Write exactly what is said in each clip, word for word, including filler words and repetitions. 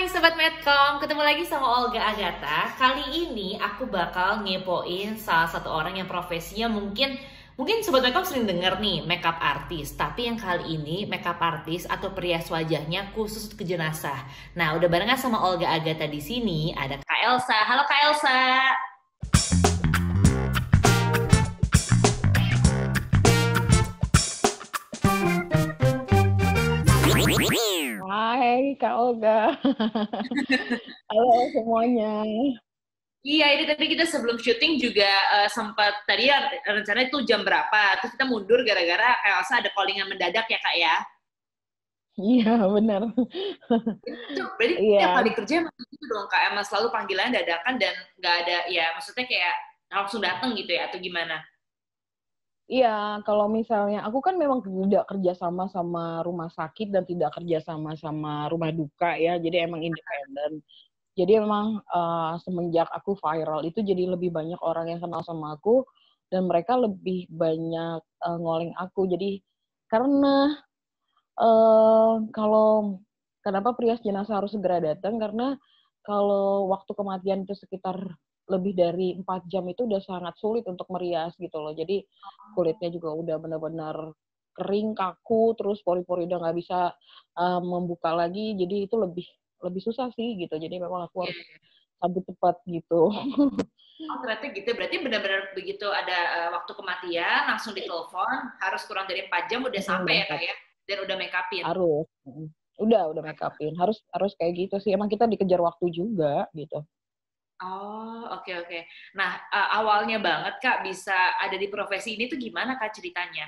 Sobat Medcom, ketemu lagi sama Olga Agatha. Kali ini aku bakal ngepoin salah satu orang yang profesinya mungkin Mungkin Sobat Medcom sering denger nih, makeup artist. Tapi yang kali ini makeup artist atau perias wajahnya khusus ke jenazah. Nah, udah barengan sama Olga Agatha di sini, ada Kak Elsa. Halo Kak Elsa. Hai Kak Olga. Halo semuanya. Iya, ini tadi kita sebelum syuting juga uh, sempat tadi ya rencananya itu jam berapa, terus kita mundur gara-gara Kak Elsa ada callingan mendadak ya Kak ya. Iya benar. Itu berarti tiap Iya, kali kerja emang gitu dong Kak, emang selalu panggilan dadakan dan nggak ada, ya maksudnya kayak langsung datang gitu ya, atau gimana? iya. Kalau misalnya aku kan memang tidak kerja sama sama rumah sakit dan tidak kerja sama sama rumah duka ya. Jadi emang independen. Jadi emang uh, semenjak aku viral itu jadi lebih banyak orang yang kenal sama aku dan mereka lebih banyak uh, ngoling aku. Jadi karena uh, kalau kenapa perias jenazah harus segera datang karena kalau waktu kematian itu sekitar lebih dari empat jam itu udah sangat sulit untuk merias gitu loh. Jadi kulitnya juga udah benar-benar kering, kaku, terus pori-pori udah nggak bisa uh, membuka lagi. Jadi itu lebih lebih susah sih gitu. Jadi memang aku Iya. harus cabut cepat gitu. Oh ternyata gitu, berarti benar-benar begitu ada uh, waktu kematian langsung ditelepon, harus kurang dari empat jam udah sampai ya Kak Berangkat ya, dan udah make upin. harus. Udah, udah make upin. Harus harus kayak gitu sih. Emang kita dikejar waktu juga gitu. Oh, oke oke. Nah, uh, awalnya banget Kak bisa ada di profesi ini tuh gimana Kak ceritanya?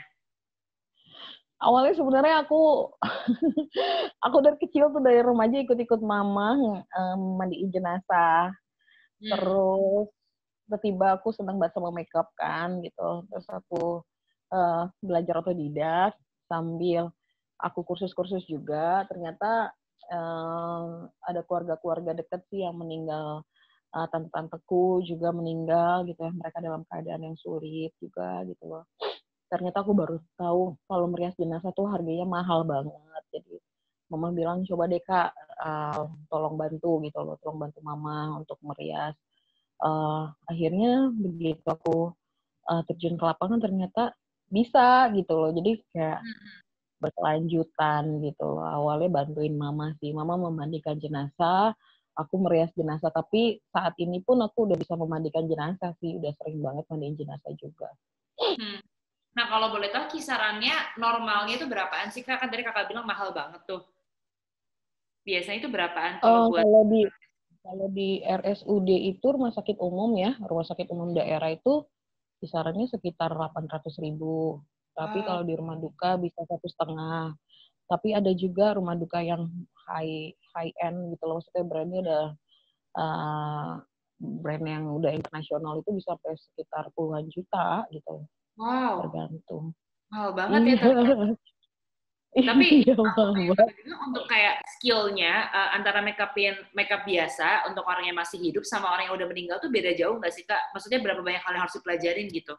Awalnya sebenarnya aku aku dari kecil tuh dari remaja ikut-ikut mama um, mandiin jenazah. Hmm. Terus tiba-tiba aku senang banget sama makeup kan gitu. Terus aku uh, belajar otodidak sambil aku kursus-kursus juga. Ternyata um, ada keluarga-keluarga dekat sih yang meninggal, uh, tante-tanteku juga meninggal gitu ya. Mereka dalam keadaan yang sulit juga gitu loh. Ternyata aku baru tahu kalau merias jenazah tuh harganya mahal banget. Jadi mama bilang coba deh kak, uh, tolong bantu gitu loh, tolong bantu mama untuk merias. Uh, akhirnya begitu aku uh, terjun ke lapangan ternyata bisa gitu loh. Jadi kayak berkelanjutan gitu loh. Awalnya bantuin mama sih, mama memandikan jenazah, aku merias jenazah. Tapi saat ini pun aku udah bisa memandikan jenazah sih, udah sering banget mandiin jenazah juga. Hmm. Nah, kalau boleh tahu kisarannya normalnya itu berapaan sih Kak? Kan tadi Kakak bilang mahal banget tuh. Biasanya itu berapaan kalau Uh, buat. kalau di Kalau di R S U D itu rumah sakit umum ya, rumah sakit umum daerah itu kisarannya sekitar delapan ratus ribu. Tapi Oh, kalau di rumah duka bisa satu setengah. Tapi ada juga rumah duka yang high high end gitu loh, maksudnya brandnya udah uh, brand yang udah internasional itu bisa sampai sekitar puluhan juta gitu, wow, tergantung. mahal banget ya Iya, ternyata. Tapi iya aku pengen banget. tahu juga untuk kayak skillnya uh, antara makeupin makeup biasa untuk orang yang masih hidup sama orang yang udah meninggal tuh beda jauh nggak sih Kak? Maksudnya berapa banyak hal yang harus dipelajarin gitu?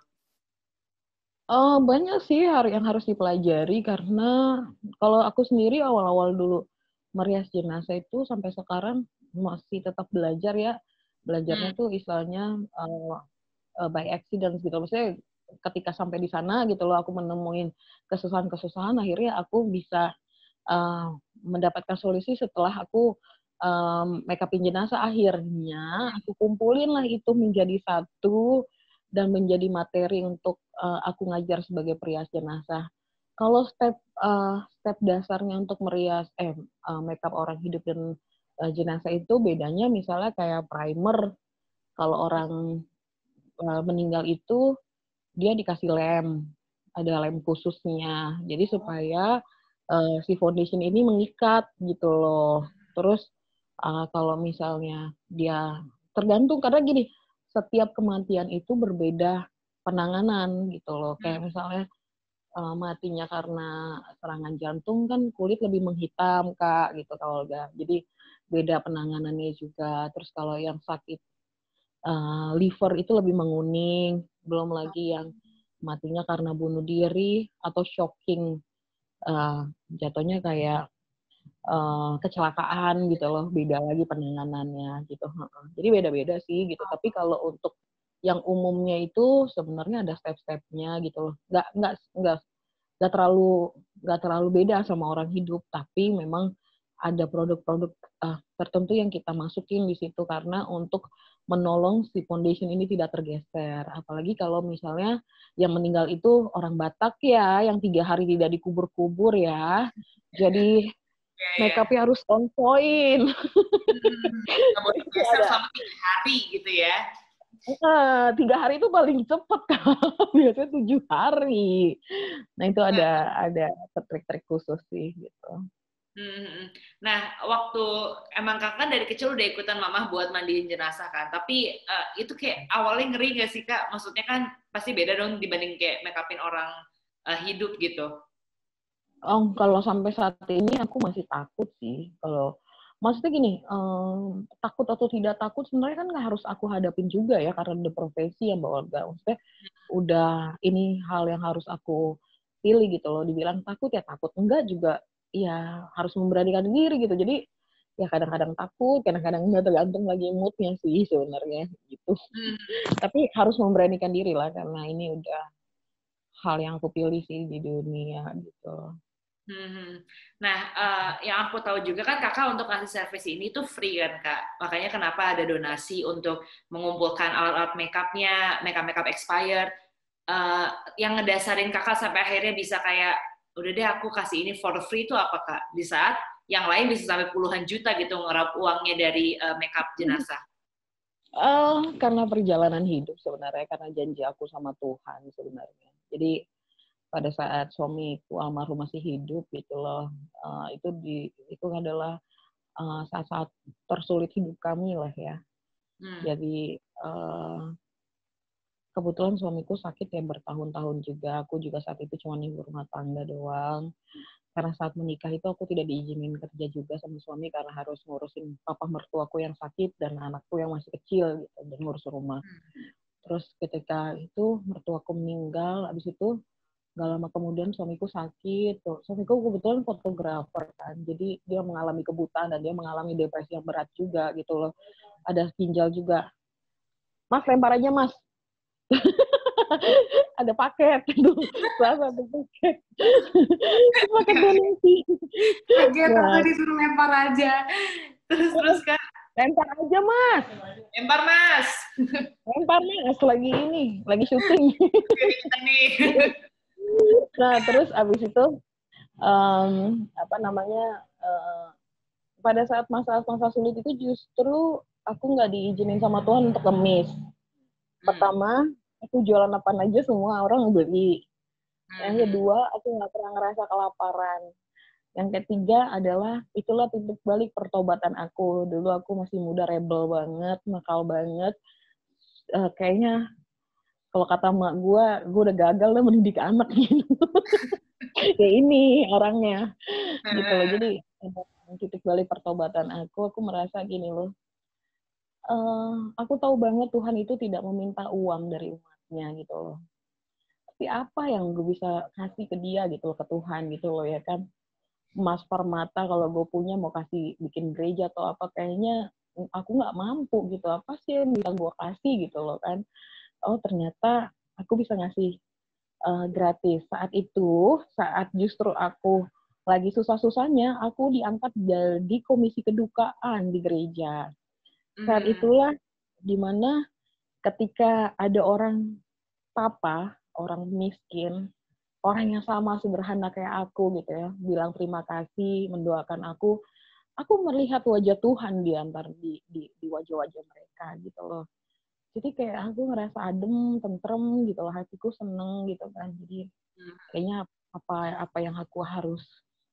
Oh, banyak sih yang harus dipelajari karena kalau aku sendiri awal-awal dulu merias jenazah itu sampai sekarang masih tetap belajar ya. Belajarnya Hmm. tuh istilahnya uh, uh, by accident gitu. Maksudnya ketika sampai di sana gitu loh aku menemuin kesusahan-kesusahan akhirnya aku bisa uh, mendapatkan solusi setelah aku um, make upin jenazah. Akhirnya aku kumpulin lah itu menjadi satu dan menjadi materi untuk uh, aku ngajar sebagai perias jenazah. Kalau step uh, step dasarnya untuk merias eh uh, makeup orang hidup dan uh, jenazah itu bedanya misalnya kayak primer. Kalau orang uh, meninggal itu dia dikasih lem, ada lem khususnya. Jadi supaya uh, si foundation ini mengikat gitu loh. Terus uh, kalau misalnya dia tergantung karena gini, setiap kematian itu berbeda penanganan gitu loh. Kayak misalnya uh, matinya karena serangan jantung kan kulit lebih menghitam kak gitu kalau udah. Jadi beda penanganannya juga. Terus kalau yang sakit uh, liver itu lebih menguning, belum lagi yang matinya karena bunuh diri atau shocking, uh, jatuhnya kayak uh, kecelakaan gitu loh, beda lagi penanganannya gitu. Jadi beda-beda sih gitu. Tapi kalau untuk yang umumnya itu sebenarnya ada step-stepnya gitu loh. Nggak nggak nggak nggak terlalu nggak terlalu beda sama orang hidup, tapi memang ada produk-produk uh, tertentu yang kita masukin di situ karena untuk menolong si foundation ini tidak tergeser. Apalagi kalau misalnya yang meninggal itu orang Batak ya, yang tiga hari tidak dikubur-kubur ya. Jadi Ya, ya. makeupnya harus on point. Hmm, nggak boleh geser selama tiga hari gitu ya. Nah, tiga hari itu paling cepet kan, biasanya tujuh hari. Nah itu ada ada trik-trik khusus sih gitu. Hmm. Nah, waktu emang kakak dari kecil udah ikutan mama buat mandiin jenazah kan, tapi uh, itu kayak awalnya ngeri gak sih kak? Maksudnya kan pasti beda dong dibanding kayak make upin orang uh, hidup gitu. Oh, kalau sampai saat ini aku masih takut sih. Kalau maksudnya gini, um, takut atau tidak takut sebenarnya kan nggak harus aku hadapin juga ya karena udah profesi yang bawa gak. Maksudnya udah ini hal yang harus aku pilih gitu loh. Dibilang takut ya takut, enggak juga ya harus memberanikan diri gitu. Jadi ya kadang-kadang takut, kadang-kadang enggak, tergantung lagi moodnya sih sebenarnya gitu. Hmm. Tapi harus memberanikan diri lah karena ini udah hal yang aku pilih sih di dunia gitu. Hmm. Nah, uh, yang aku tahu juga kan kakak untuk ngasih servis ini tuh free kan kak. Makanya kenapa ada donasi untuk mengumpulkan alat-alat makeupnya, makeup makeup expired. Uh, yang ngedasarin kakak sampai akhirnya bisa kayak udah deh aku kasih ini for free itu apa kak? Di saat yang lain bisa sampai puluhan juta gitu ngerap uangnya dari uh, makeup jenazah. Uh, karena perjalanan hidup sebenarnya, karena janji aku sama Tuhan sebenarnya. Jadi pada saat suamiku almarhum masih hidup gitu loh, uh, itu di itu adalah uh, saat-saat tersulit hidup kami lah ya. Hmm. Jadi uh, kebetulan suamiku sakit ya bertahun-tahun juga. Aku juga saat itu cuma ibu rumah tangga doang. Karena saat menikah itu aku tidak diizinin kerja juga sama suami karena harus ngurusin papa mertuaku yang sakit dan anakku yang masih kecil gitu dan ngurus rumah. Terus ketika itu mertuaku meninggal, abis itu gak lama kemudian suamiku sakit. Tuh. Suamiku kebetulan fotografer kan, jadi dia mengalami kebutaan dan dia mengalami depresi yang berat juga gitu loh. Ada ginjal juga. Mas lempar aja mas. Ada paket itu salah satu paket paket donasi Kaget nah, aku disuruh lempar aja terus terus kan lempar aja mas lempar mas lempar mas lagi ini lagi syuting nah terus abis itu um, apa namanya uh, pada saat masa-masa sulit itu justru aku nggak diizinin sama Tuhan untuk ngemis. Pertama aku jualan apa aja semua orang beli. Yang kedua, aku nggak pernah ngerasa kelaparan. Yang ketiga adalah, itulah titik balik pertobatan aku. Dulu aku masih muda, rebel banget, nakal banget. Uh, kayaknya, kalau kata mak gue, gue udah gagal lah mendidik anak gitu. Ya ini orangnya. Gitu loh. Jadi, titik balik pertobatan aku, aku merasa gini loh. Uh, aku tahu banget Tuhan itu tidak meminta uang dari umatnya gitu loh. Tapi apa yang gue bisa kasih ke dia gitu loh, ke Tuhan gitu loh ya kan. Emas permata kalau gue punya mau kasih bikin gereja atau apa kayaknya aku nggak mampu gitu, apa sih yang bisa gue kasih gitu loh kan. Oh ternyata aku bisa ngasih uh, gratis. Saat itu saat justru aku lagi susah-susahnya aku diangkat jadi komisi kedukaan di gereja. Saat itulah dimana ketika ada orang papa, orang miskin, orang yang sama sederhana kayak aku gitu ya, bilang terima kasih, mendoakan aku, aku melihat wajah Tuhan di antara di, di, di wajah-wajah mereka gitu loh. Jadi kayak aku ngerasa adem, tentrem gitu loh, hatiku seneng gitu kan. Jadi kayaknya apa apa yang aku harus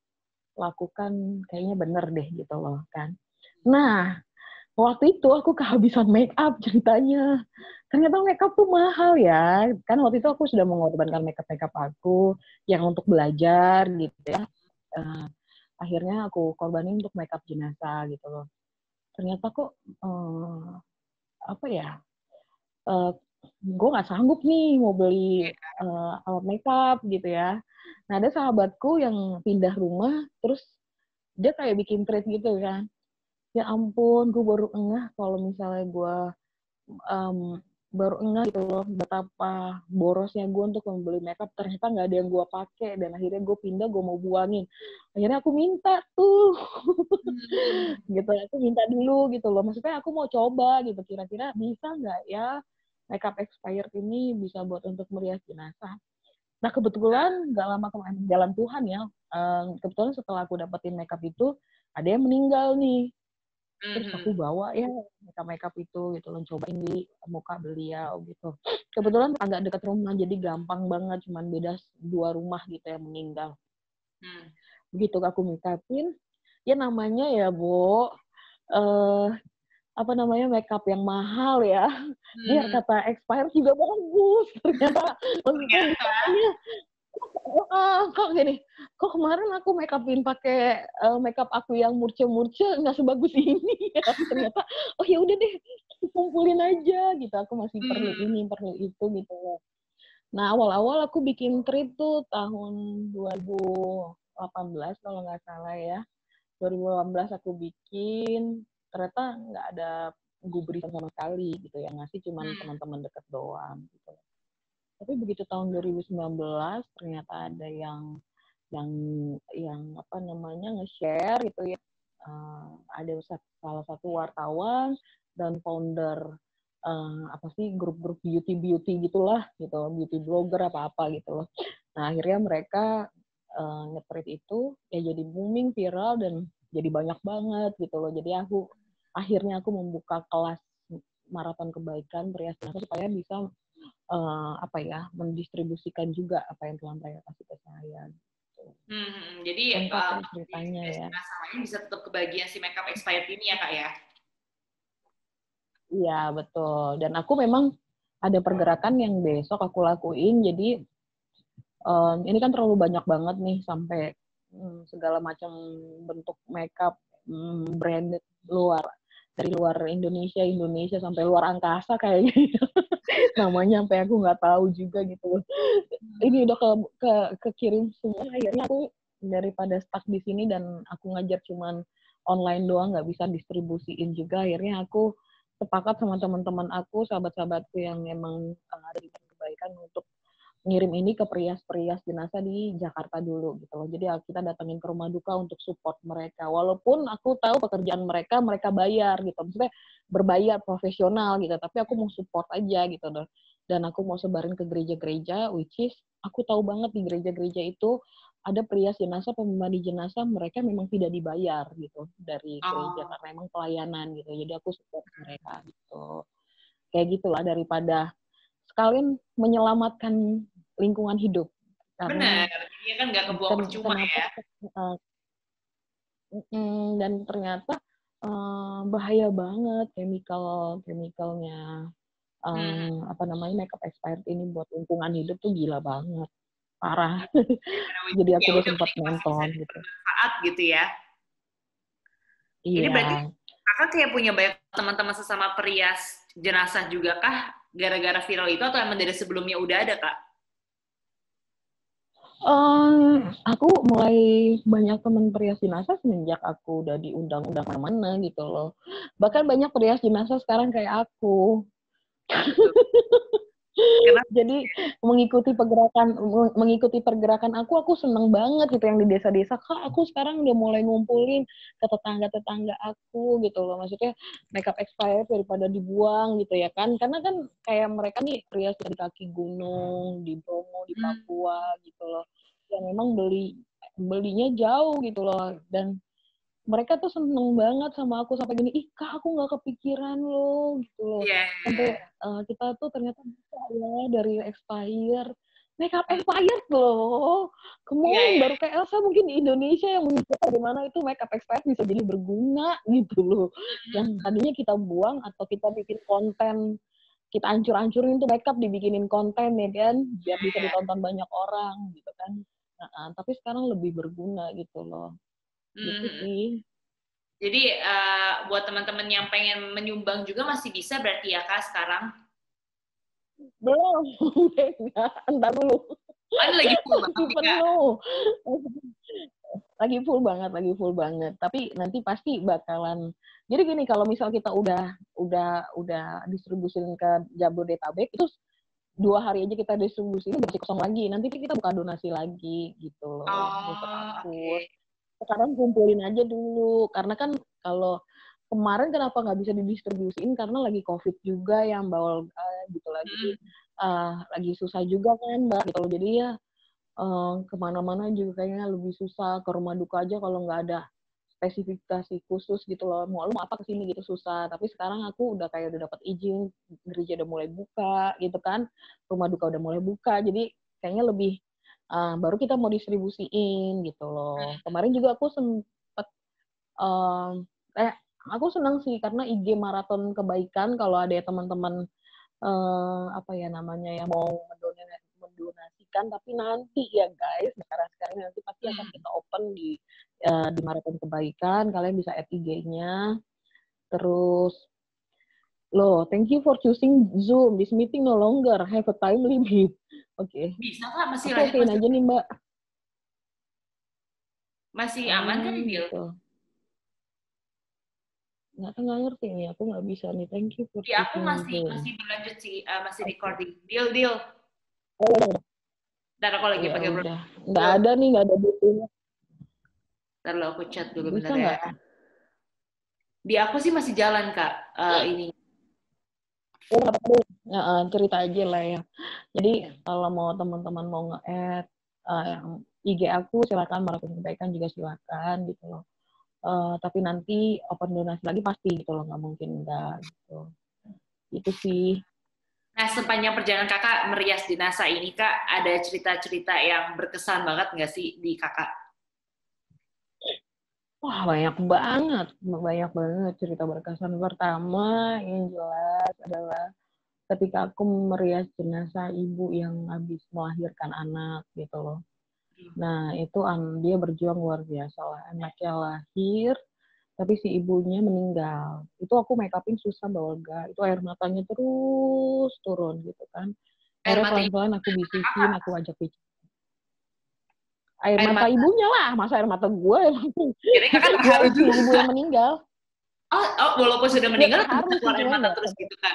lakukan kayaknya bener deh gitu loh kan. Nah, waktu itu aku kehabisan make up ceritanya. Ternyata make up tuh mahal ya. Kan waktu itu aku sudah mengorbankan make up-make up aku yang untuk belajar gitu ya. Uh, akhirnya aku korbanin untuk make up jenazah gitu loh. Ternyata kok uh, apa ya? Uh, gue nggak sanggup nih mau beli uh, alat make up gitu ya. Nah ada sahabatku yang pindah rumah terus dia kayak bikin treat gitu kan. Ya ampun, gue baru ngeh kalau misalnya gue um, baru ngeh gitu loh betapa borosnya gue untuk membeli makeup, ternyata nggak ada yang gue pakai, dan akhirnya gue pindah, gue mau buangin, akhirnya aku minta tuh Hmm. gitu, aku minta dulu gitu loh, maksudnya aku mau coba gitu, kira-kira bisa nggak ya makeup expired ini bisa buat untuk merias jenazah. Nah kebetulan nggak lama kemarin, jalan Tuhan ya, um, kebetulan setelah aku dapetin makeup itu ada yang meninggal nih. Terus aku Mhm. bawa ya makeup makeup itu gitu loh, cobain di muka beliau gitu. Kebetulan agak dekat rumah, jadi gampang banget, cuman beda dua rumah gitu yang meninggal. Hmm. Begitu aku makeupin, ya namanya ya Bu, eh, apa namanya, makeup yang mahal ya. Biar Hmm. kata expired juga bagus. Ternyata maksudnya Ternyata. ditanya, oh, kok gini, kok kemarin aku make upin pakai uh, makeup aku yang murce-murce nggak sebagus ini ya. Ternyata oh ya udah deh, kumpulin aja gitu. Aku masih perlu Hmm. ini, perlu itu gitu. Nah awal-awal aku bikin treat tuh tahun dua ribu delapan belas kalau nggak salah ya. dua ribu delapan belas aku bikin, ternyata nggak ada gubris sama sekali gitu, yang ngasih cuman Hmm. teman-teman deket doang gitu. Tapi begitu tahun dua ribu sembilan belas ternyata ada yang yang yang apa namanya nge-share gitu ya. Uh, ada salah satu wartawan dan founder uh, apa sih grup-grup beauty beauty gitulah gitu, beauty blogger apa apa gitu loh. Nah akhirnya mereka uh, nge-treat itu ya jadi booming, viral, dan jadi banyak banget gitu loh. Jadi aku akhirnya aku membuka kelas maraton kebaikan perias supaya bisa uh, apa ya mendistribusikan juga apa yang Tuhan mereka kasih ke saya. Gitu. Hmm. Jadi Lengkap uh, ya ceritanya ya. masalahnya bisa tetap kebagian si makeup expired ini ya kak ya. Iya betul. Dan aku memang ada pergerakan yang besok aku lakuin. Jadi um, ini kan terlalu banyak banget nih sampai um, segala macam bentuk makeup um, branded luar, dari luar Indonesia, Indonesia sampai luar angkasa kayaknya. Namanya sampai aku nggak tahu juga gitu. Ini udah ke, ke kekirim semua, akhirnya aku daripada stuck di sini dan aku ngajar cuman online doang, nggak bisa distribusiin juga, akhirnya aku sepakat sama teman-teman aku, sahabat-sahabatku yang emang uh, ada di kebaikan untuk ngirim ini ke perias-perias jenazah di Jakarta dulu gitu loh. Jadi kita datangin ke rumah duka untuk support mereka. Walaupun aku tahu pekerjaan mereka, mereka bayar gitu. Maksudnya berbayar profesional gitu. Tapi aku mau support aja gitu loh. Dan aku mau sebarin ke gereja-gereja, which is aku tahu banget di gereja-gereja itu ada perias jenazah, pemandi jenazah, mereka memang tidak dibayar gitu dari gereja Oh. karena emang pelayanan gitu. Jadi aku support mereka gitu. Kayak gitulah, daripada sekalian menyelamatkan lingkungan hidup. Karena Benar, dia kan nggak kebuang ken, percuma kenapa ya. uh, mm, dan ternyata uh, bahaya banget chemical chemicalnya, Hmm. uh, apa namanya, makeup expired ini buat lingkungan hidup tuh gila banget, parah. Jadi aku Ya udah udah sempat mending masih bisa nonton gitu. dibermanfaat gitu ya. Ini berarti Iya. kakak kayak punya banyak teman-teman sesama perias jenazah juga kah? Gara-gara viral itu atau emang dari sebelumnya udah ada kak? Um, aku mulai banyak teman perias jenazah semenjak aku udah diundang-undang mana-mana gitu loh. Bahkan banyak perias jenazah sekarang kayak aku. Gitu. Kenapa? Jadi mengikuti pergerakan mengikuti pergerakan aku, aku seneng banget gitu yang di desa-desa. Kak, aku sekarang udah mulai ngumpulin ke tetangga-tetangga aku gitu loh. Maksudnya makeup expired daripada dibuang gitu ya kan. Karena kan kayak mereka nih perias di kaki gunung, di Bromo, di Hmm. Papua gitu loh. Yang memang beli belinya jauh gitu loh, dan mereka tuh seneng banget sama aku sampai gini, ih kak aku nggak kepikiran loh gitu loh, Iya. sampai uh, kita tuh ternyata bisa ya dari expire makeup expired loh, Iya, kemoin iya. baru kayak Elsa mungkin di Indonesia yang menunjukkan bagaimana itu makeup expired bisa jadi berguna gitu loh, yang tadinya kita buang atau kita bikin konten, kita ancur-ancurin tuh makeup dibikinin konten ya kan biar bisa Iya. ditonton banyak orang gitu kan, nah, tapi sekarang lebih berguna gitu loh, gitu Hmm. sih. Jadi uh, buat teman-teman yang pengen menyumbang juga masih bisa berarti ya kak sekarang? Belum, enggak, entar dulu. Oh, ini lagi full banget Masih nih kak. penuh. lagi full banget, lagi full banget. Tapi nanti pasti bakalan jadi gini, kalau misal kita udah udah udah distribusiin ke Jabodetabek, itu dua hari aja kita distribusiin berarti kosong lagi. Nanti kita buka donasi lagi gitu loh, maksud Oh, aku. oke. Sekarang kumpulin aja dulu, karena kan kalau kemarin kenapa nggak bisa didistribusiin karena lagi COVID juga yang bawal uh, gitu lah. Jadi Hmm. uh, lagi susah juga kan, Mbak, gitu loh. Jadi ya uh, kemana-mana juga kayaknya lebih susah. Ke rumah duka aja kalau nggak ada spesifikasi khusus gitu loh, mau lu mau apa kesini gitu susah. Tapi sekarang aku udah kayak udah dapat izin, gereja udah mulai buka gitu kan, rumah duka udah mulai buka, jadi kayaknya lebih uh, baru kita mau distribusiin gitu loh. Kemarin juga aku sempet um, eh aku senang sih karena I G Maraton Kebaikan kalau ada ya teman-teman uh, apa ya namanya ya mau mendonasikan, tapi nanti ya guys, sekarang-sekarang nanti pasti akan Hmm. kita open di uh, di Maraton Kebaikan, kalian bisa add I G-nya. Terus loh, thank you for choosing Zoom. This meeting no longer have a time limit. Oke. Okay. Bisa Kak, masih Aku lanjut, okein masih aja nih, Mbak. masih aman kan, Oh, Bil? gitu. Nggak, nggak ngerti nih, aku nggak bisa nih. Thank you for Di aku choosing masih Zoom. masih berlanjut sih, uh, masih Oke. Okay. recording. Deal, deal. Oh, Ntar aku lagi ya pakai udah. Nggak Bluetooth. ada nih, nggak ada bukunya. Ntar lo aku chat dulu Bisa bentar ya. nggak? Di aku sih masih jalan Kak, uh, ini. Oh, ya, uh, cerita aja lah ya. Jadi kalau mau teman-teman mau nge-add uh, I G aku silakan, Maraton Kebaikan juga silakan gitu loh. Uh, tapi nanti open donasi lagi pasti gitu loh, nggak mungkin enggak gitu. Itu sih. Nah, sepanjang perjalanan Kakak merias jenazah ini Kak, ada cerita-cerita yang berkesan banget nggak sih di Kakak? Wah, banyak banget, banyak banget cerita berkesan. Pertama yang jelas adalah ketika aku merias jenazah ibu yang habis melahirkan anak gitu loh. Nah, itu dia berjuang luar biasa lah. Anaknya lahir, tapi si ibunya meninggal. Itu aku make upin susah Olga. Itu air matanya terus turun gitu kan. Air Akhirnya mata ibu, pelan-pelan aku bisikin, Kakak. aku ajak bicara. Air Air mata mata. ibunya lah, masa air mata gue? Kira Kakak Ya terharu si juga. ibu yang meninggal. Oh, oh, walaupun sudah Ya meninggal tetap terharu sih, keluar air cuman mata nggak. terus gitu Kak.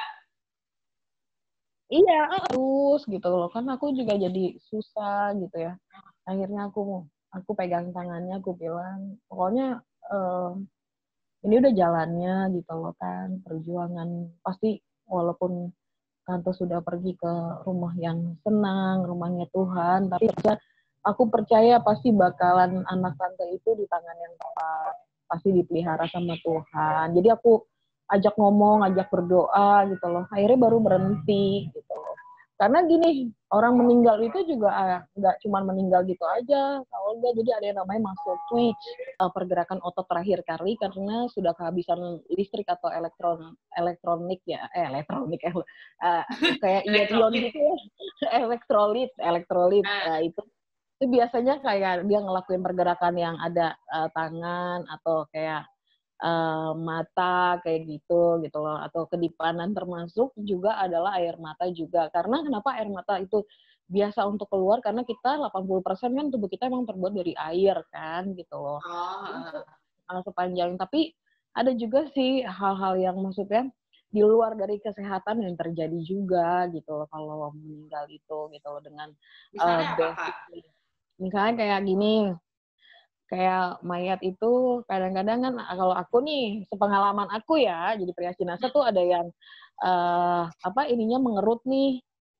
Iya, terus gitu loh. Kan aku juga jadi susah gitu ya. Akhirnya aku aku pegang tangannya, aku bilang, pokoknya eh, ini udah jalannya gitu loh kan, perjuangan pasti walaupun tante sudah pergi ke rumah yang senang, rumahnya Tuhan, tapi aku percaya pasti bakalan anak tante itu di tangan yang tepat, pasti dipelihara sama Tuhan. Jadi aku ajak ngomong, ajak berdoa gitu loh. Akhirnya baru berhenti gitu loh. Karena gini, orang meninggal itu juga nggak cuma meninggal gitu aja, Kak Olga. Jadi ada yang namanya muscle twitch, pergerakan otot terakhir kali karena sudah kehabisan listrik atau elektron elektronik ya, eh elektronik eh, uh, kayak ion-ion Elektrolit. gitu ya, elektrolit, elektrolit Nah, uh, itu itu biasanya kayak dia ngelakuin pergerakan yang ada uh, tangan atau kayak uh, mata kayak gitu gitu loh, atau kedipanan, termasuk juga adalah air mata juga. Karena kenapa air mata itu biasa untuk keluar, karena kita delapan puluh persen kan tubuh kita emang terbuat dari air kan gitu loh. Itu oh, uh, sepanjang, tapi ada juga sih hal-hal yang maksudnya di luar dari kesehatan yang terjadi juga gitu loh kalau meninggal itu gitu loh, dengan uh, misalnya apa Kak? basic. Misalnya kayak gini, kayak mayat itu kadang-kadang kan kalau aku nih, sepengalaman aku ya, jadi pria jenazah tuh ada yang uh, apa ininya mengerut nih,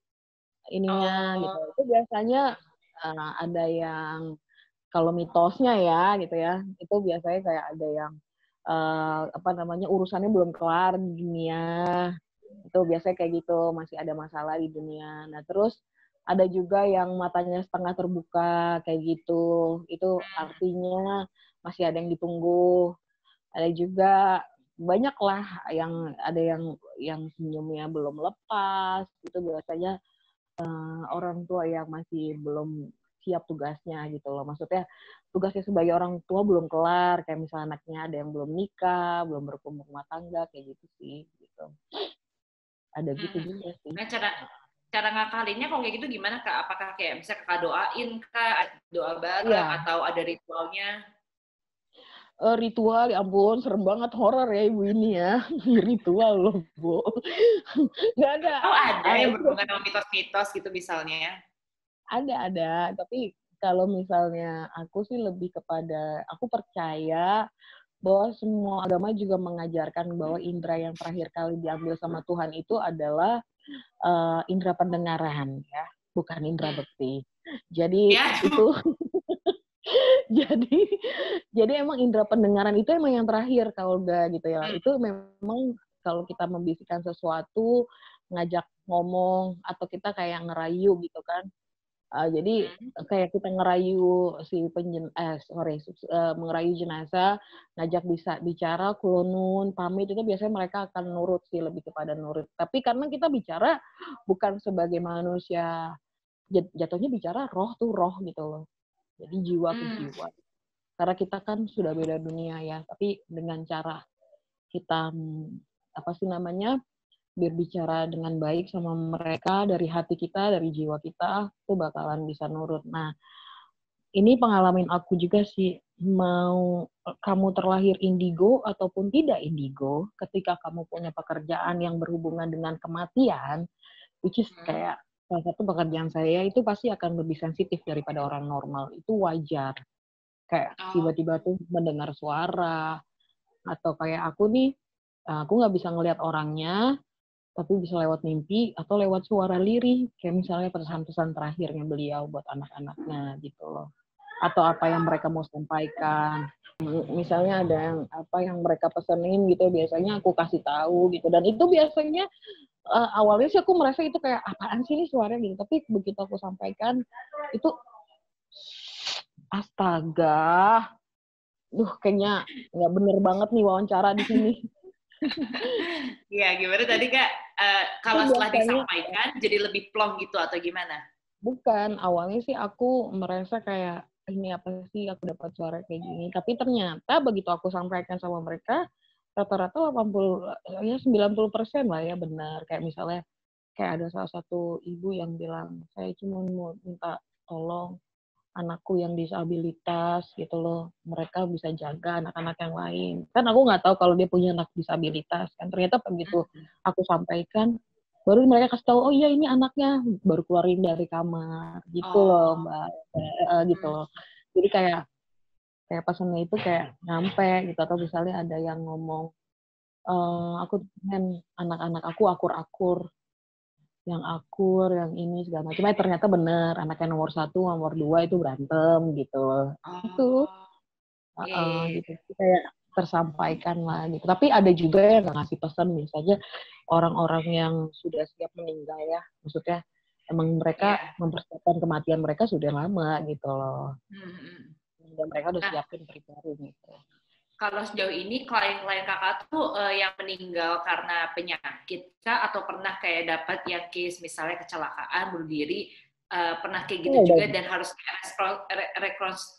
ininya gitu. Oh, Itu biasanya uh, ada yang kalau mitosnya ya gitu ya, itu biasanya kayak ada yang uh, apa namanya urusannya belum kelar di dunia. Itu biasanya kayak gitu, masih ada masalah di dunia. Nah, terus ada juga yang matanya setengah terbuka kayak gitu. Itu artinya masih ada yang ditunggu. Ada juga banyak lah yang ada yang yang senyumnya belum lepas. Itu biasanya uh, orang tua yang masih belum siap tugasnya gitu loh. Maksudnya tugasnya sebagai orang tua belum kelar, kayak misalnya anaknya ada yang belum nikah, belum berumah tangga kayak gitu sih gitu. Ada gitu hmm. juga sih. Nah, cara cara ngakalinnya kalau kayak gitu gimana Kak? Apakah kayak misalnya Kakak doain Kak, doa bareng Iya, atau ada ritualnya? uh, ritual, ya ampun, serem banget, horor ya ibu ini ya. Ritual loh, Bu. Nggak ada. Oh ada Uh, yang berhubungan sama mitos-mitos gitu misalnya? Ada, ada. Tapi kalau misalnya aku sih lebih kepada, aku percaya bahwa semua agama juga mengajarkan bahwa indera yang terakhir kali diambil sama Tuhan itu adalah uh, indera pendengaran, ya, bukan indera bekti. Jadi Ya. itu, jadi jadi emang indera pendengaran itu emang yang terakhir kalau udah gitu ya. Hmm. Itu memang kalau kita membisikkan sesuatu, ngajak ngomong atau kita kayak ngerayu gitu kan. Uh, jadi Hmm. kayak kita ngerayu si penjen eh sorry uh, ngerayu jenazah, ngajak bisa bicara, kulonun, pamit, itu biasanya mereka akan nurut sih, lebih kepada nurut. Tapi karena kita bicara bukan sebagai manusia, jatuhnya bicara roh tuh roh gitu loh. Jadi jiwa ke Hmm. jiwa. Karena kita kan sudah beda dunia ya, tapi dengan cara kita apa sih namanya, berbicara dengan baik sama mereka dari hati kita, dari jiwa kita, itu bakalan bisa nurut. Nah, ini pengalaman aku juga sih, mau kamu terlahir indigo ataupun tidak indigo, ketika kamu punya pekerjaan yang berhubungan dengan kematian, which is Hmm. kayak salah satu pekerjaan saya itu pasti akan lebih sensitif daripada orang normal. Itu wajar. Kayak Oh. tiba-tiba tuh mendengar suara, atau kayak aku nih, aku nggak bisa ngelihat orangnya, tapi bisa lewat mimpi atau lewat suara lirih, kayak misalnya pesan-pesan terakhirnya beliau buat anak-anaknya gitu loh. Atau apa yang mereka mau sampaikan. Misalnya ada yang apa yang mereka pesenin gitu, biasanya aku kasih tahu gitu. Dan itu biasanya uh, awalnya sih aku merasa itu kayak apaan sih ini suaranya gitu. Tapi begitu aku sampaikan itu astaga. Duh, kayaknya nggak bener banget nih wawancara di sini. Iya, gimana tadi Kak? Uh, Itu kalau setelah biasanya disampaikan jadi lebih plong gitu atau gimana? bukan, awalnya sih aku merasa kayak ini apa sih aku dapat suara kayak gini. Tapi ternyata begitu aku sampaikan sama mereka, rata-rata delapan puluh ya sembilan puluh persen lah ya benar. Kayak misalnya kayak ada salah satu ibu yang bilang, saya cuma mau minta tolong anakku yang disabilitas gitu loh, mereka bisa jaga anak-anak yang lain. Kan aku nggak tahu kalau dia punya anak disabilitas kan. Ternyata begitu aku sampaikan, baru mereka kasih tahu, oh iya ini anaknya, baru keluarin dari kamar gitu loh Oh. Mbak, e, gitu loh. Jadi kayak kayak pesannya itu kayak nyampe gitu. Atau misalnya ada yang ngomong, e, aku pengen anak-anak aku akur-akur, yang akur, yang ini segala macam. Eh, ternyata bener, anaknya nomor satu, nomor dua itu berantem gitu. Itu, Oh. uh, Iya, uh, iya, gitu. iya. Kayak tersampaikan lah gitu. Tapi ada juga yang nggak ngasih pesan, misalnya orang-orang yang sudah siap meninggal ya. Maksudnya emang mereka Iya. mempersiapkan kematian mereka sudah lama gitu loh. Hmm. Dan mereka udah Nah, siapin prepare gitu. kalau sejauh ini klien-klien kakak tuh uh, yang meninggal karena penyakit kah, atau pernah kayak dapat yang case misalnya kecelakaan bunuh diri, uh, pernah kayak gitu Oh, juga udah dan harus rekons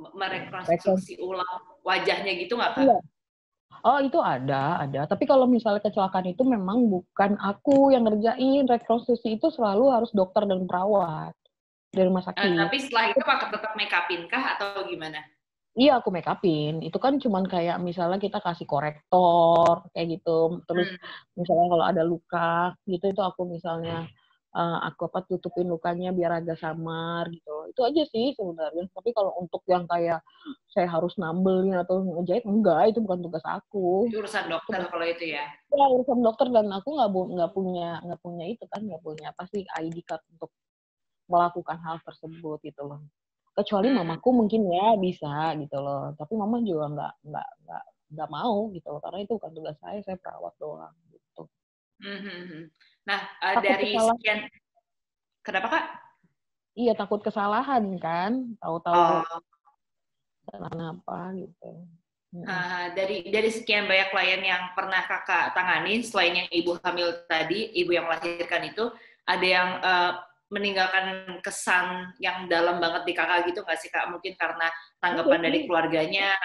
rekon. merekonstruksi ulang wajahnya gitu nggak kak? Iya. Oh, itu ada, ada. Tapi kalau misalnya kecelakaan itu memang bukan aku yang ngerjain. Rekonstruksi itu selalu harus dokter dan perawat dari rumah Uh, sakit. tapi setelah itu kakak tetap make upin kah atau gimana? Iya, aku make upin. Itu kan cuman kayak misalnya kita kasih korektor, kayak gitu. Terus Hmm. misalnya kalau ada luka, gitu, itu aku misalnya uh, aku apa tutupin lukanya biar agak samar gitu. Itu aja sih sebenarnya. Tapi kalau untuk yang kayak saya harus nambelin atau ngejahit, enggak, itu bukan tugas aku. Itu urusan Itu dokter kalau itu ya. ya urusan dokter, dan aku nggak nggak punya nggak punya itu kan, nggak punya apa sih I D card untuk melakukan hal tersebut gitu loh. Kecuali Hmm. mamaku mungkin ya bisa gitu loh, tapi mama juga nggak nggak nggak nggak mau gitu loh, karena itu bukan tugas saya, saya perawat doang gitu. Hmm. Nah, uh, Takut dari kesalahan. sekian, kenapa kak? Iya, takut kesalahan kan, tahu-tahu Oh. kesalahan apa gitu. Uh, dari dari sekian banyak klien yang pernah kakak tangani, selain yang ibu hamil tadi, ibu yang melahirkan itu, ada yang uh, meninggalkan kesan yang dalam banget di kakak gitu nggak sih kak? Mungkin karena Ada tanggapan dari sih, keluarganya.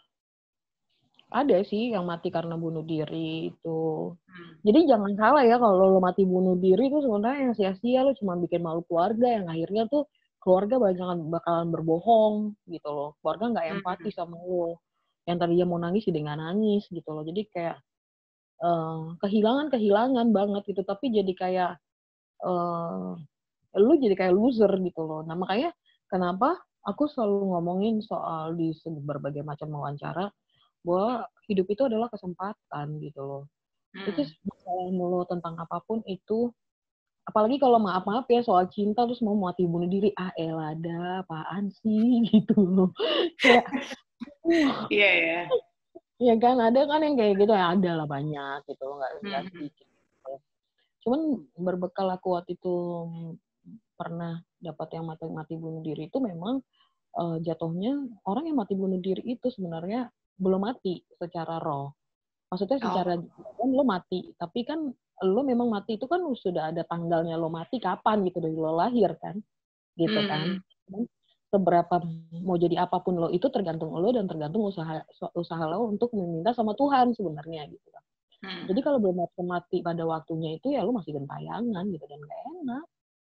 ada sih yang mati karena bunuh diri itu. Hmm. Jadi jangan salah ya, kalau lo mati bunuh diri itu sebenarnya yang sia-sia, lo cuma bikin malu keluarga, yang akhirnya tuh keluarga banyak bakalan berbohong gitu loh. Keluarga nggak empati Hmm. sama lo. yang tadinya mau nangis jadi nggak nangis gitu loh. Jadi kayak uh, kehilangan-kehilangan banget gitu, tapi jadi kayak uh, lu jadi kayak loser gitu loh. Nah makanya kenapa aku selalu ngomongin soal di berbagai macam wawancara bahwa hidup itu adalah kesempatan gitu loh. Hmm. Itu masalah mulu tentang apapun itu, apalagi kalau maaf-maaf ya soal cinta terus mau mati bunuh diri, ah elada apaan sih gitu loh. Kayak iya ya. Ya kan ada kan yang kayak gitu ya, ada lah banyak gitu loh, nggak nggak Hmm. sedikit. Cuman berbekal aku waktu itu pernah dapat yang mati mati bunuh diri itu memang uh, jatuhnya orang yang mati bunuh diri itu sebenarnya belum mati secara roh. Maksudnya secara oh. kan lo mati, tapi kan lo memang mati itu kan sudah ada tanggalnya lo mati kapan gitu dari lo lahir kan, gitu hmm. kan. Seberapa mau jadi apapun lo itu tergantung lo dan tergantung usaha usaha lo untuk meminta sama Tuhan sebenarnya gitu kan. Hmm. Jadi kalau belum mati pada waktunya itu ya lo masih gentayangan gitu dan gak enak.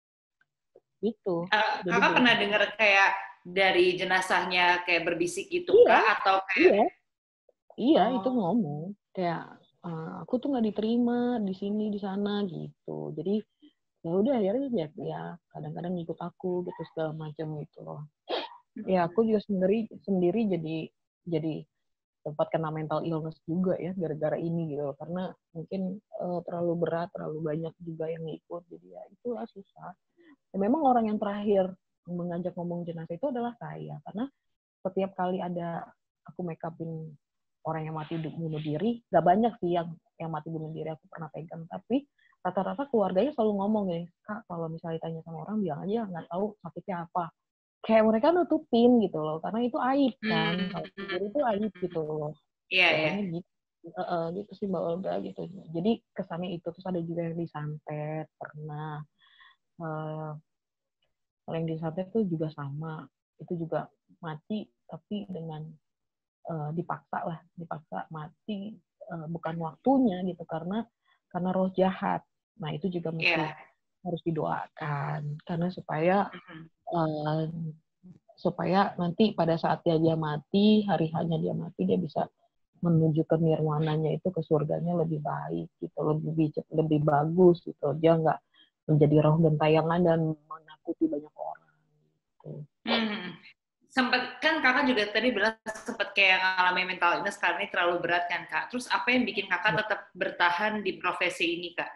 Gitu. Uh, Jadi kakak pernah dengar kayak dari jenazahnya kayak berbisik gitu iya, kah atau kayak iya, iya oh. Itu ngomong kayak uh, aku tuh nggak diterima di sini di sana gitu. Jadi ya udah akhirnya ya, ya kadang-kadang ngikut aku gitu segala macam gitu loh. Ya aku juga sendiri sendiri jadi jadi sempat kena mental illness juga ya gara-gara ini gitu loh. Karena mungkin uh, terlalu berat, terlalu banyak juga yang ngikut, jadi ya itulah susah. Ya, memang orang yang terakhir mengajak ngomong jenazah itu adalah saya, karena setiap kali ada aku make upin orang yang mati bunuh diri, gak banyak sih yang yang mati bunuh diri aku pernah pegang, tapi rata-rata keluarganya selalu ngomong ya, Kak kalau misalnya ditanya sama orang bilang aja nggak tahu sakitnya apa. Kayak mereka nutupin gitu loh, karena itu aib kan, hmm. kalau sendiri itu aib gitu loh. Iya, yeah, yeah. gitu. Uh, gitu sih Mbak Olga gitu. Jadi kesannya itu, terus ada juga yang disantet pernah. Uh, kalau yang disantet tuh juga sama, itu juga mati tapi dengan uh, dipaksa lah, dipaksa mati uh, bukan waktunya gitu karena karena roh jahat. Nah itu juga mesti yeah. harus didoakan karena supaya uh, supaya nanti pada saat dia, dia mati, hari hanya dia mati, dia bisa menuju ke nirwananya itu, ke surganya lebih baik gitu, lebih lebih bagus gitu. Dia nggak menjadi roh gentayangan dan menakuti banyak orang gitu. Hmm. Sempat kan kakak juga tadi bilang sempat kayak ngalamin mental illness karena ini terlalu berat kan kak. Terus apa yang bikin kakak tetap bertahan di profesi ini kak?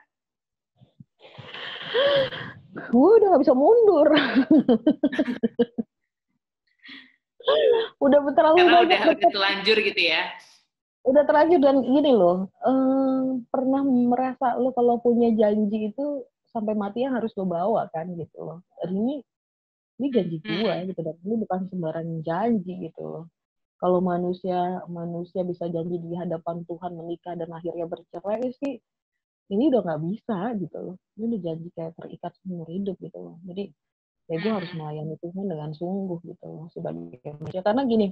Gue udah nggak bisa mundur. Udah terlalu karena banyak udah, udah terlanjur gitu ya. Udah terlanjur dan gini loh, eh, pernah merasa lo kalau punya janji itu sampai mati yang harus lo bawa kan gitu loh. Dan ini ini janji gue gitu, dan ini bukan sembarang janji gitu loh. Kalau manusia manusia bisa janji di hadapan Tuhan menikah dan akhirnya bercerai sih, ini udah nggak bisa gitu loh. Ini udah janji kayak terikat seumur hidup gitu loh. Jadi ya gue harus melayani Tuhan dengan sungguh gitu loh sebagai manusia. Karena gini,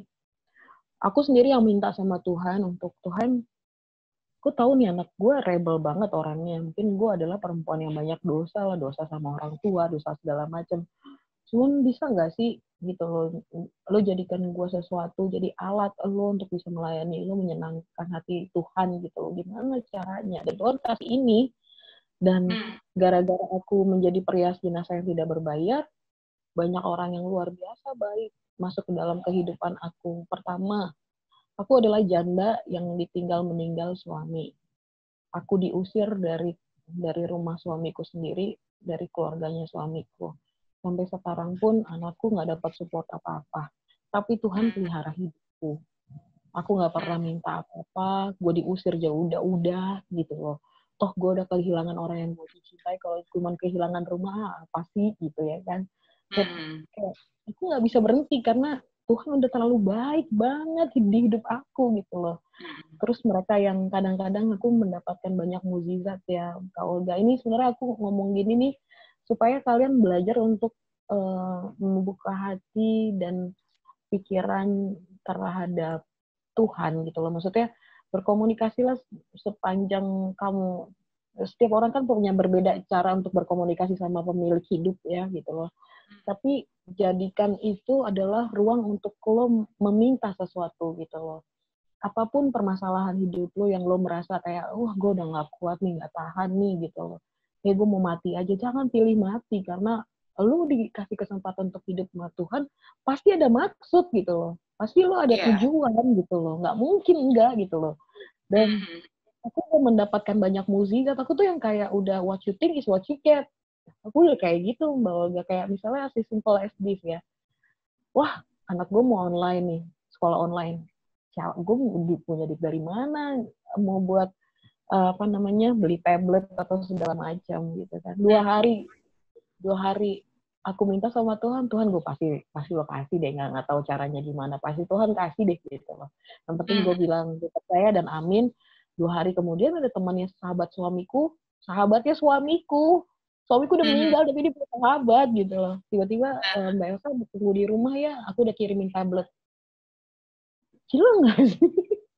aku sendiri yang minta sama Tuhan untuk Tuhan, aku tahu nih anak gue rebel banget orangnya. Mungkin gue adalah perempuan yang banyak dosa lah, dosa sama orang tua, dosa segala macam. Cuman bisa nggak sih gitu lo, lo jadikan gue sesuatu, jadi alat lo untuk bisa melayani lo, menyenangkan hati Tuhan gitu lo. Gimana caranya? Dan Tuhan kasih ini. Dan gara-gara aku menjadi perias jenazah yang tidak berbayar, banyak orang yang luar biasa baik masuk ke dalam kehidupan aku. Pertama, aku adalah janda yang ditinggal meninggal suami. Aku diusir dari dari rumah suamiku sendiri, dari keluarganya suamiku. Sampai sekarang pun anakku nggak dapat support apa-apa. Tapi Tuhan pelihara hidupku. Aku nggak pernah minta apa-apa. Gue diusir jauh udah-udah gitu loh. Toh gue udah kehilangan orang yang gue cintai. Kalau cuma kehilangan rumah apa sih gitu ya kan. Kayak, kayak aku nggak bisa berhenti karena Tuhan udah terlalu baik banget di hidup aku gitu loh. Terus mereka yang kadang-kadang aku mendapatkan banyak mukjizat ya, Kak Olga. Ini sebenarnya aku ngomong gini nih supaya kalian belajar untuk uh, membuka hati dan pikiran terhadap Tuhan gitu loh. Maksudnya berkomunikasilah sepanjang kamu. Setiap orang kan punya berbeda cara untuk berkomunikasi sama pemilik hidup ya gitu loh. Tapi jadikan itu adalah ruang untuk lo meminta sesuatu gitu loh. apapun permasalahan hidup lo yang lo merasa kayak, wah gue udah gak kuat nih, gak tahan nih gitu loh. Ya gue mau mati aja, jangan pilih mati, karena lo dikasih kesempatan untuk hidup sama Tuhan, pasti ada maksud gitu loh. Pasti lo ada Iya. tujuan gitu loh, gak mungkin enggak gitu loh. Dan Mhm. aku tuh mendapatkan banyak mukjizat, aku tuh yang kayak udah what you think is what you get. Aku udah kayak gitu, Mbak Olga, kayak misalnya as simple as this ya. Wah, anak gue mau online nih, sekolah online. Gue punya duit dari mana? Mau buat uh, apa namanya beli tablet atau segala macam gitu kan. Dua hari, dua hari aku minta sama Tuhan, Tuhan gue pasti pasti lo kasih deh, nggak nggak tahu caranya gimana, pasti Tuhan kasih deh gitu loh. Yang penting gue bilang gue percaya dan amin. Dua hari kemudian ada temannya sahabat suamiku, sahabatnya suamiku, suamiku udah Mhm. meninggal tapi dia punya sahabat gitu loh. Tiba-tiba Nah, Mbak Elsa tunggu di rumah ya, aku udah kirimin tablet. Gila nggak sih?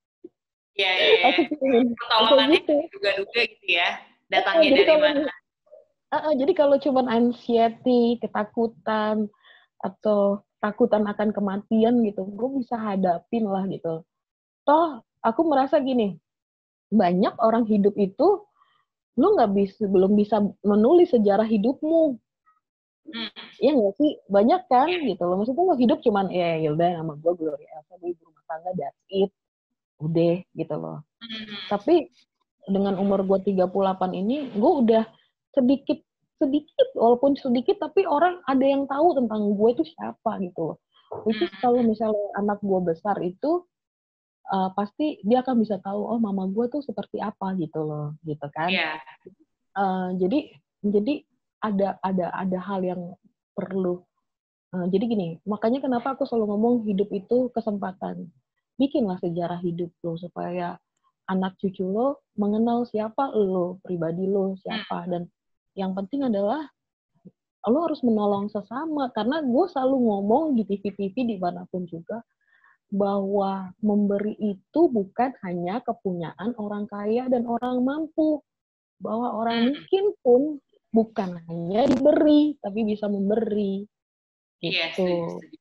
iya, iya, iya. Aku kirimin kayak Pertolongannya gitu. duga-duga gitu ya. Uh, Datangnya jadi dari kalau mana? uh, uh, jadi kalau cuman anxiety, ketakutan atau takutan akan kematian gitu, gue bisa hadapin lah gitu. Toh aku merasa gini, banyak orang hidup itu lu nggak bisa belum bisa menulis sejarah hidupmu. Hmm. Iya nggak sih? Banyak kan Iya. gitu loh. Maksudnya lo hidup cuman ya yaudah nama gue Gloria Elsa, gue ibu rumah tangga, that's it. Udah gitu loh. Mhm. Tapi dengan umur gue tiga puluh delapan ini, gue udah sedikit sedikit walaupun sedikit tapi orang ada yang tahu tentang gue itu siapa gitu loh. Which is kalau Mhm. misalnya anak gue besar itu uh, pasti dia akan bisa tahu, oh mama gue tuh seperti apa gitu loh, gitu kan. Iya. Uh, jadi jadi ada ada ada hal yang perlu. Uh, jadi gini, makanya kenapa aku selalu ngomong hidup itu kesempatan. Bikinlah sejarah hidup lo supaya anak cucu lo mengenal siapa lo, pribadi lo Hmm. siapa. Dan yang penting adalah lo harus menolong sesama. Karena gue selalu ngomong di T V-T V dimanapun juga, bahwa memberi itu bukan hanya kepunyaan orang kaya dan orang mampu. Bahwa orang Hmm. miskin pun bukan hanya diberi, tapi bisa memberi. Iya, setuju, Gitu. setuju.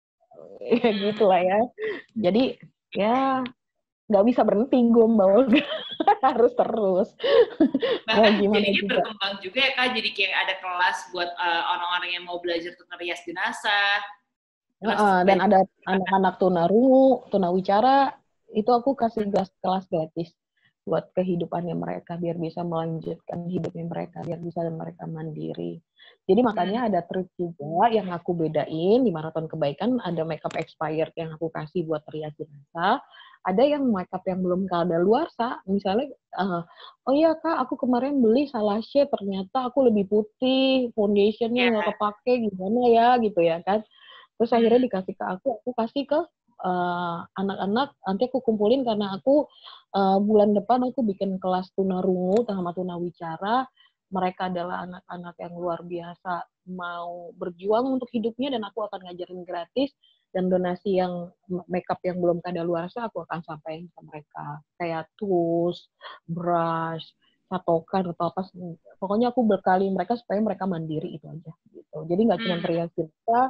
Ya Hmm. gitu lah ya. Jadi ya nggak bisa berhenti gue Mbak Olga. Harus terus. Mau Bahkan gimana jadinya juga. berkembang juga ya Kak, jadi kayak ada kelas buat uh, orang-orang yang mau belajar untuk ngerias jenazah. Kelas Uh, dan belajar. ada anak-anak tunarungu, tunawicara, itu aku kasih kelas, kelas gratis buat kehidupannya mereka, biar bisa melanjutkan hidupnya mereka, biar bisa mereka mandiri. Jadi makanya ada trik juga yang aku bedain di Maraton Kebaikan, ada makeup expired yang aku kasih buat rias jenazah, ada yang makeup yang belum kadaluarsa, misalnya, uh, oh iya Kak, aku kemarin beli salah shade, ternyata aku lebih putih, foundationnya Ya. nggak kepake, gimana ya, gitu ya kan. Terus akhirnya Hmm. dikasih ke aku, aku kasih ke uh, anak-anak, nanti aku kumpulin karena aku uh, bulan depan aku bikin kelas tunarungu sama tunawicara. Mereka adalah anak-anak yang luar biasa mau berjuang untuk hidupnya dan aku akan ngajarin gratis dan donasi yang makeup yang belum kadaluarsa aku akan sampaikan ke mereka. Kayak tools, brush, patokan atau apa, pokoknya aku berkali mereka supaya mereka mandiri itu aja gitu. Jadi nggak cuma Hmm. perias kita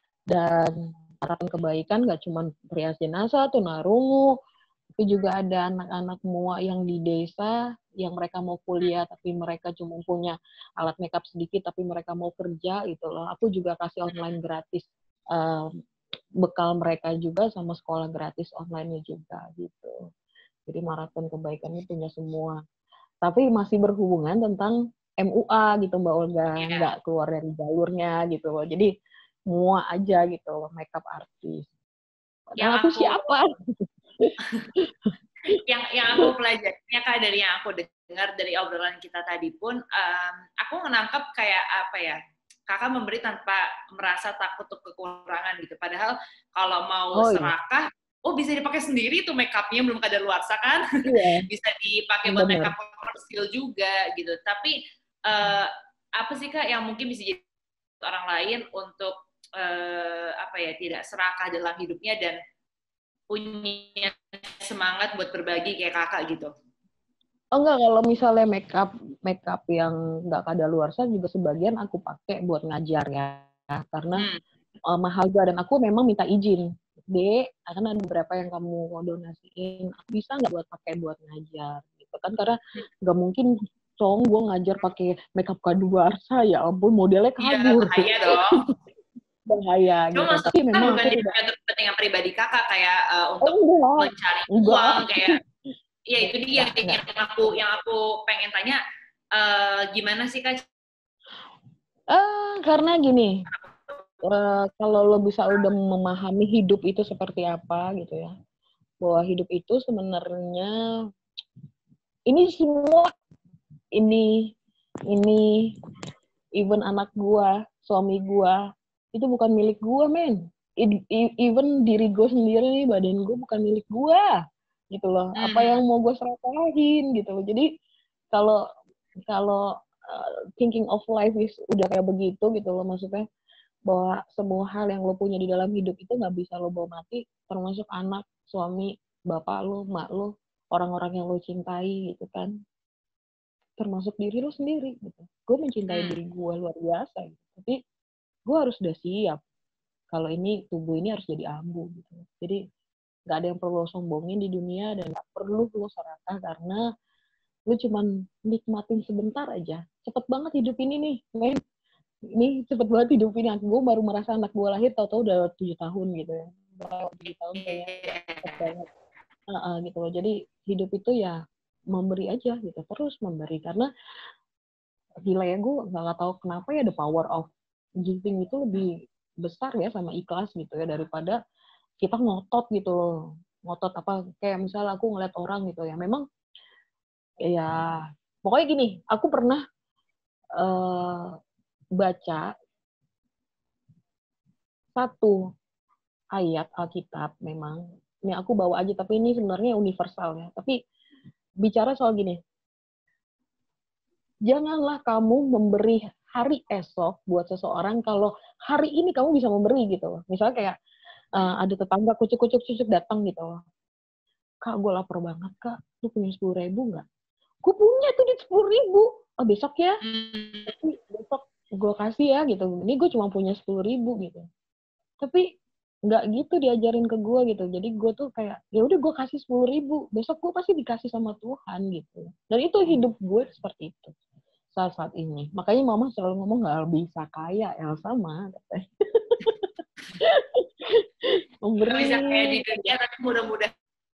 dan Maraton Kebaikan nggak cuma perias jenazah, tunarungu, tapi juga ada anak-anak mua yang di desa yang mereka mau kuliah tapi mereka cuma punya alat makeup sedikit tapi mereka mau kerja gitu loh. Aku juga kasih online gratis um, bekal mereka juga sama sekolah gratis online-nya juga gitu. Jadi Maraton Kebaikan ini punya semua. Tapi masih berhubungan tentang M U A gitu Mbak Olga, Ya. nggak keluar dari jalurnya gitu loh. Jadi semua aja gitu loh, makeup artist. Yang Padahal aku aku siapa? yang yang aku pelajarinya Kak, dari yang aku dengar dari obrolan kita tadi pun, um, aku menangkap kayak apa ya, Kakak memberi tanpa merasa takut untuk kekurangan gitu. Padahal kalau mau Oh iya, serakah, oh bisa dipakai sendiri tuh makeupnya, belum kadaluarsa kan, iya, bisa dipakai buat benar. makeup komersil juga gitu. Tapi uh, apa sih Kak yang mungkin bisa jadi orang lain untuk uh, apa ya, tidak serakah dalam hidupnya dan punya semangat buat berbagi kayak Kakak gitu? Oh enggak, kalau misalnya makeup makeup yang nggak kadaluarsa juga sebagian aku pakai buat ngajar ya, karena Hmm. uh, mahal juga dan aku memang minta izin D, akan ada beberapa yang kamu donasiin, bisa nggak buat pakai buat ngajar gitu kan, karena nggak mungkin cong gue ngajar pakai makeup kadaluarsa, ya ampun modelnya Iya, kabur. bahaya dong. Bahaya Cuma gitu. maksudnya Tapi kan memang bukan aku jadi tidak. untuk kepentingan pribadi kakak kayak uh, Oh untuk enggak, mencari enggak, uang kayak ya itu dia enggak, enggak. yang aku yang aku pengen tanya uh, gimana sih Kak? Eh, karena gini, uh, kalau lo bisa udah memahami hidup itu seperti apa gitu ya, bahwa hidup itu sebenarnya ini semua, ini ini even anak gua, suami gua itu bukan milik gua, men. Even diri gue sendiri nih, badan gue bukan milik gua gitu loh. Hmm. Apa yang mau gue serakahin gitu loh. Jadi kalau kalau uh, thinking of life is udah kayak begitu gitu loh, maksudnya bahwa semua hal yang lo punya di dalam hidup itu nggak bisa lo bawa mati, termasuk anak, suami, bapak lo, mak lo, orang-orang yang lo cintai gitu kan, termasuk diri lo sendiri gitu. Gue mencintai Hmm. diri gue luar biasa gitu. Tapi gue harus udah siap kalau ini tubuh ini harus jadi abu gitu. Jadi nggak ada yang perlu lo sombongin di dunia, dan nggak perlu lo serakah karena lo cuman nikmatin sebentar aja. Cepet banget hidup ini nih, men. Ini cepet banget hidup ini. Gue baru merasa anak gue lahir, tau-tau udah tujuh tahun gitu ya. tujuh tahun kayak cepet banget. Uh, uh, gitu loh. Jadi hidup itu ya memberi aja gitu, terus memberi. Karena gila ya, gue nggak tahu kenapa ya, the power of giving itu lebih besar ya sama ikhlas gitu ya, daripada kita ngotot gitu loh. Ngotot apa, kayak misalnya aku ngeliat orang gitu ya, memang ya pokoknya gini, aku pernah uh, baca satu ayat Alkitab, memang ini aku bawa aja, tapi ini sebenarnya universal ya, tapi bicara soal gini, janganlah kamu memberi hari esok buat seseorang kalau hari ini kamu bisa memberi gitu loh. Misalnya kayak uh, ada tetangga kucuk-kucuk-kucuk datang gitu loh. Kak, gue lapar banget, Kak. Lu punya sepuluh ribu nggak? Gue punya tuh di sepuluh ribu. Oh, besok ya? Hmm. Tapi besok gue kasih ya gitu. Ini gue cuma punya sepuluh ribu gitu. Tapi nggak gitu diajarin ke gue gitu. Jadi gue tuh kayak, ya udah gue kasih sepuluh ribu. Besok gue pasti dikasih sama Tuhan gitu. Dan itu hidup gue seperti itu saat-saat ini. Makanya mama selalu ngomong nggak bisa kaya, Elsa mah. Memberi. Bisa kayak di dunia, tapi mudah-mudahan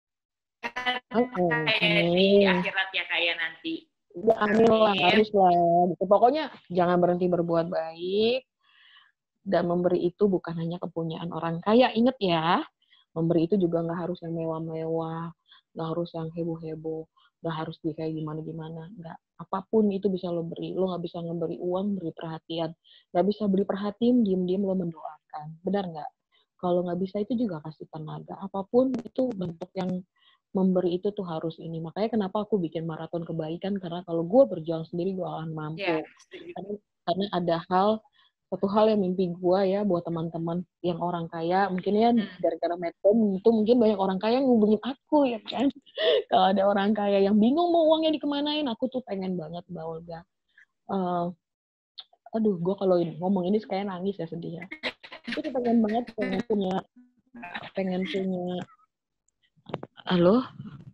Oh, kayak di amin. akhirat ya kayak nanti. Ya, amin lah, harus lah. Gitu. Pokoknya jangan berhenti berbuat baik. Dan memberi itu bukan hanya kepunyaan orang kaya. Ingat ya, memberi itu juga nggak harus yang mewah-mewah, nggak harus yang heboh-heboh, nggak harus di kayak gimana-gimana. Nggak. Apapun itu bisa lo beri. Lo nggak bisa ngeberi uang, beri perhatian. Nggak bisa beri perhatian, diem-diem lo mendoakan. Benar nggak? Kalau nggak bisa itu juga kasih tenaga. Apapun itu bentuk yang memberi itu tuh harus ini. Makanya kenapa aku bikin maraton kebaikan, karena kalau gue berjuang sendiri gue akan mampu. Ya, karena, karena ada hal, satu hal yang mimpi gue ya buat teman-teman yang orang kaya, mungkin ya hmm. gara-gara medcom itu mungkin banyak orang kaya yang ngubungin aku ya kan. Kalau ada orang kaya yang bingung mau uangnya dikemanain, aku tuh pengen banget Mbak Olga. Uh, aduh, gue kalau ngomong ini kayak nangis ya, sedih ya. Aku tuh pengen banget pengen punya pengen punya halo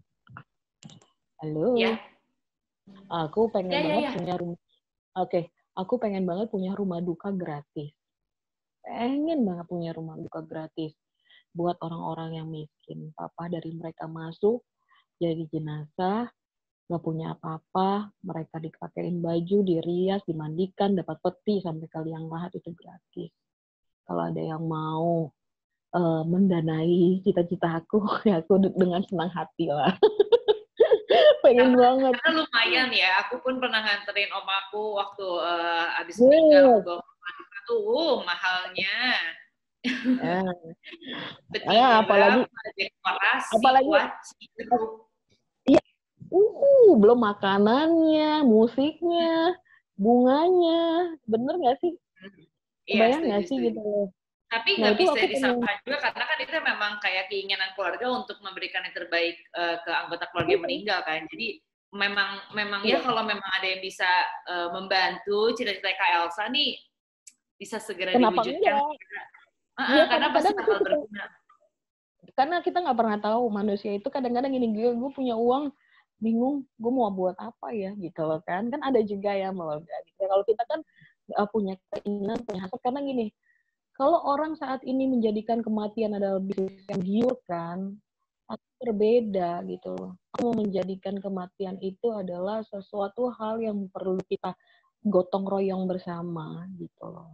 halo ya. Aku pengen ya, banget ya, ya. punya rumah. Oke, okay. Aku pengen banget punya rumah duka gratis. Pengen banget punya rumah duka gratis buat orang-orang yang miskin. Papa dari mereka masuk jadi jenazah, nggak punya apa-apa, mereka dipakein baju, dirias, dimandikan, dapat peti sampai ke liang lahat, itu gratis. Kalau ada yang mau uh, mendanai cita-cita aku, ya aku dengan senang hati lah. Pengen karena, banget. Karena lumayan ya, aku pun pernah nganterin om aku waktu uh, abis yeah. meninggal, aku bawa ke tuh, uh, mahalnya. Ya. Petinya ya, apalagi, berapa, dekorasi, apalagi, wajib. Iya, uh, belum makanannya, musiknya, bunganya, bener nggak sih? Kebayang nggak sih gitu? Tapi nggak nah, bisa disalahkan juga, karena kan itu memang kayak keinginan keluarga untuk memberikan yang terbaik uh, ke anggota keluarga yang meninggal kan. Jadi memang memang ya, ya kalau memang ada yang bisa uh, membantu cita-cita Kak Elsa nih bisa segera Kenapa diwujudkan. Enggak? Uh, uh, ya, karena pasti bakal berguna. karena kita nggak pernah tahu manusia itu kadang-kadang gini, gue gue punya uang bingung gue mau buat apa ya gitu loh kan. Kan ada juga ya mau gitu. Kalau kita kan uh, punya keinginan, punya hasrat, karena gini, kalau orang saat ini menjadikan kematian adalah bisnis yang giurkan, aku berbeda gitu loh. Aku mau menjadikan kematian itu adalah sesuatu hal yang perlu kita gotong royong bersama gitu loh.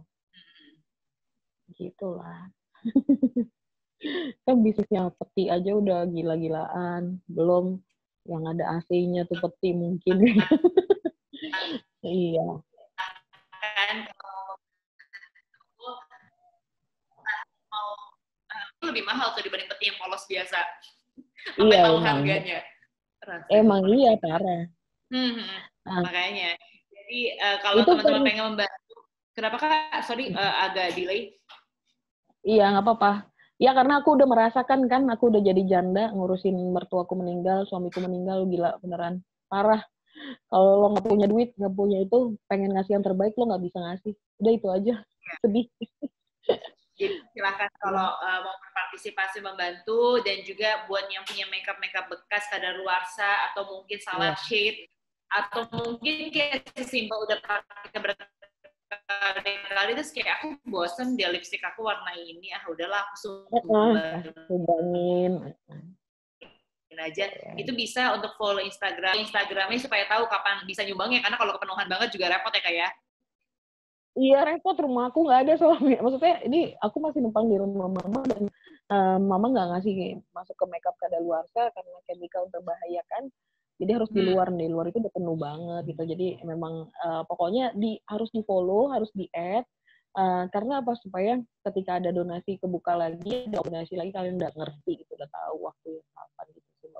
Gitulah. Kan bisnisnya peti aja udah gila-gilaan, belum yang ada A C-nya tuh peti mungkin. Iya. Kan kalau mau uh, lebih mahal tuh dibanding peti yang polos biasa. Sampai Iya, tahu emang. harganya. Rasanya Emang iya parah. Hmm, hmm. Nah, Makanya. Jadi uh, kalau itu teman-teman per- pengen membantu, kenapa Kak? Sorry uh, agak delay. Iya, nggak apa-apa. Ya karena aku udah merasakan kan, aku udah jadi janda, ngurusin mertuaku meninggal, suamiku meninggal, gila beneran parah. Kalau lo nggak punya duit, nggak punya itu, pengen ngasih yang terbaik, lo nggak bisa ngasih. Udah itu aja, sedih. Jadi silahkan kalau uh, mau berpartisipasi membantu, dan juga buat yang punya makeup makeup bekas kadaluarsa atau mungkin salah Iya. shade, atau mungkin kayak sesimpel udah pakai berkali-kali terus kayak aku bosen dia lipstick aku warna ini, ah udahlah aku sumbangin Sumbangin. aja. Itu bisa untuk follow Instagram Instagramnya supaya tahu kapan bisa nyumbangnya, karena kalau kepenuhan banget juga repot ya kayak. Iya repot, rumah aku nggak ada soalnya. Maksudnya ini aku masih numpang di rumah mama dan um, mama nggak ngasih masuk ke makeup kadaluarsa karena chemical berbahaya kan. Jadi harus di luar, di luar itu udah penuh banget gitu. Jadi memang uh, pokoknya di harus di follow, harus di add. Uh, karena apa, supaya ketika ada donasi kebuka lagi, ada donasi lagi kalian udah ngerti gitu, udah tahu waktu yang kapan gitu sih.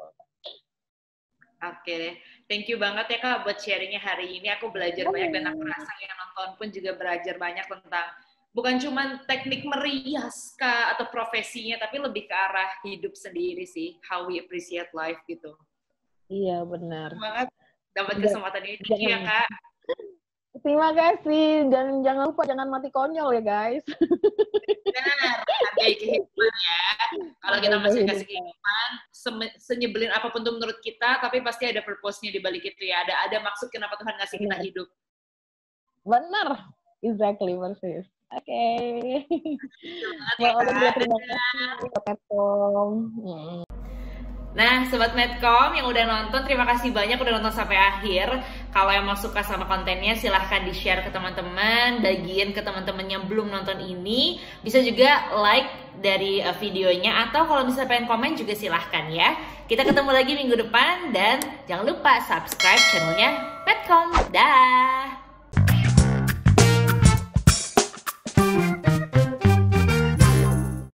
Oke deh, thank you banget ya Kak buat sharingnya hari ini. Aku belajar banyak dan aku rasa yang nonton pun juga belajar banyak tentang bukan cuma teknik merias Kak atau profesinya, tapi lebih ke arah hidup sendiri sih, how we appreciate life gitu. Iya benar. Banget dapat kesempatan ini, thank you ya Kak. Terima kasih, dan jangan lupa jangan mati konyol ya guys. Benar, hargai kehidupan ya. Kalau kita masih kasih kehidupan, senyebelin apapun tuh menurut kita, tapi pasti ada purpose-nya di balik itu ya. Ada ada maksud kenapa Tuhan ngasih kita hidup. Benar, exactly, persis. Oke. Okay. Well, ya, terima kasih Petkom. Nah, Sobat Medcom yang udah nonton, terima kasih banyak udah nonton sampai akhir. Kalau emang suka sama kontennya, silahkan di-share ke teman-teman, bagiin ke teman-teman yang belum nonton ini. Bisa juga like dari uh, videonya, atau kalau misalnya pengen komen juga silahkan ya. Kita ketemu lagi minggu depan, dan jangan lupa subscribe channelnya Medcom. Dah.